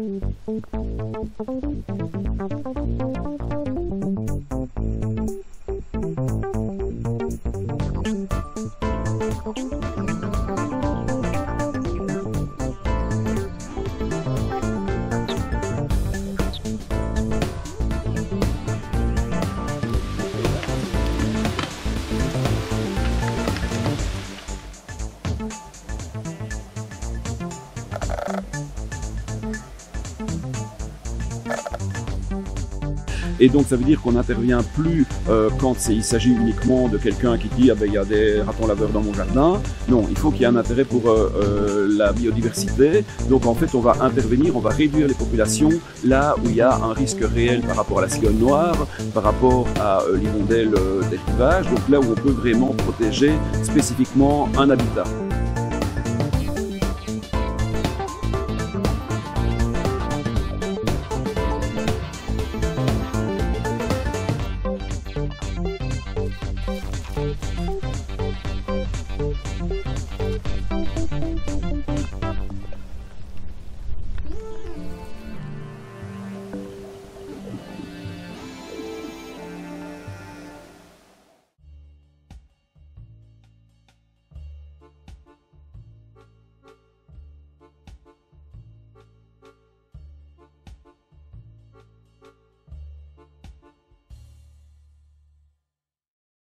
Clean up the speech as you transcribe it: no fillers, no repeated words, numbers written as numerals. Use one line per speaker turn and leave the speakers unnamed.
Et donc ça veut dire qu'on n'intervient plus quand il s'agit uniquement de quelqu'un qui dit « ah ben il y a des ratons laveurs dans mon jardin ». Non, il faut qu'il y ait un intérêt pour la biodiversité. Donc en fait on va intervenir, on va réduire les populations là où il y a un risque réel par rapport à la cigogne noire, par rapport à l'hirondelle des rivages, donc là où on peut vraiment protéger spécifiquement un habitat.